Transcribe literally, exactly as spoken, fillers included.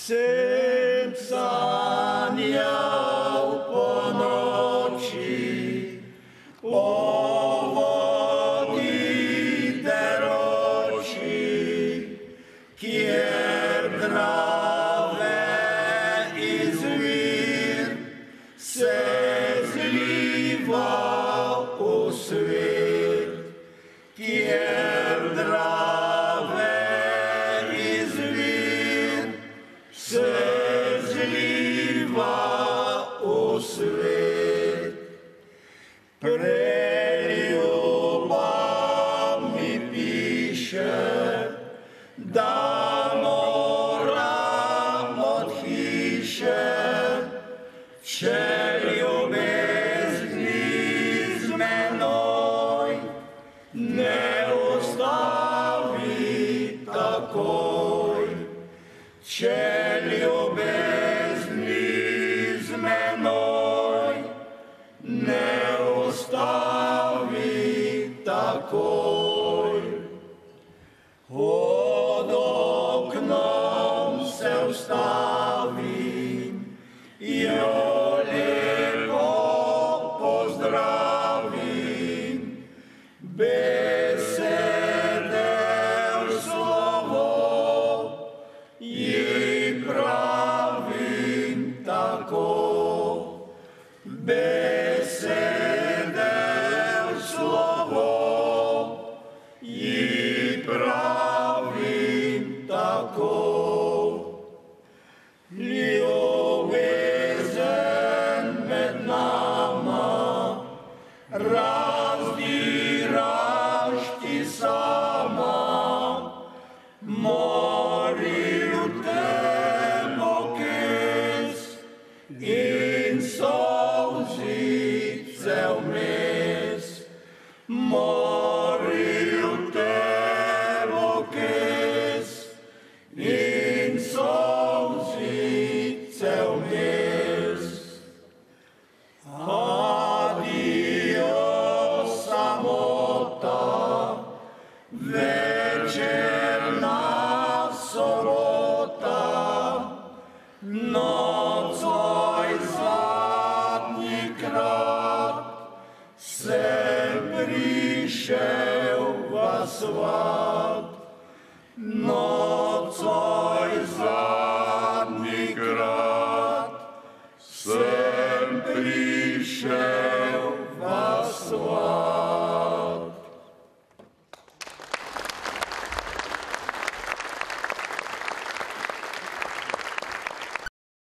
Син саняв поночі, по воді дерочі, к'єр драве і звір, се злівав у світ. К'єр драве і звір, се злівав у світ. Прелюбам і піще, дамо рам отхище, че любезні з меной, не остави такой, че любезні з меной, не остави такой. Под окном се вставим, йолеко поздравим, беседер слово і правим тако. Беседер слово і правим тако.